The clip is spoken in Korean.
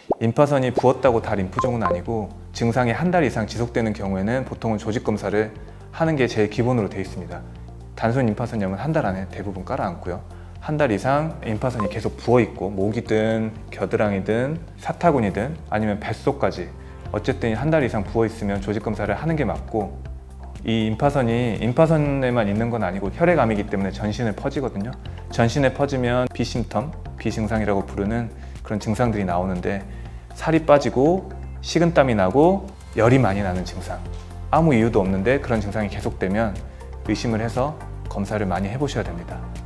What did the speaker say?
임파선이 부었다고 다 림프종은 아니고 증상이 한 달 이상 지속되는 경우에는 보통은 조직 검사를 하는 게 제일 기본으로 되어 있습니다. 단순 임파선염은 한 달 안에 대부분 깔아앉고요. 한 달 이상 임파선이 계속 부어있고 목이든 겨드랑이든 사타구니든 아니면 뱃속까지 어쨌든 한 달 이상 부어있으면 조직 검사를 하는 게 맞고, 이 임파선이 임파선에만 있는 건 아니고 혈액암이기 때문에 전신에 퍼지거든요. 전신에 퍼지면 비심텀, 비증상이라고 부르는 그런 증상들이 나오는데, 살이 빠지고 식은땀이 나고 열이 많이 나는 증상, 아무 이유도 없는데 그런 증상이 계속되면 의심을 해서 검사를 많이 해보셔야 됩니다.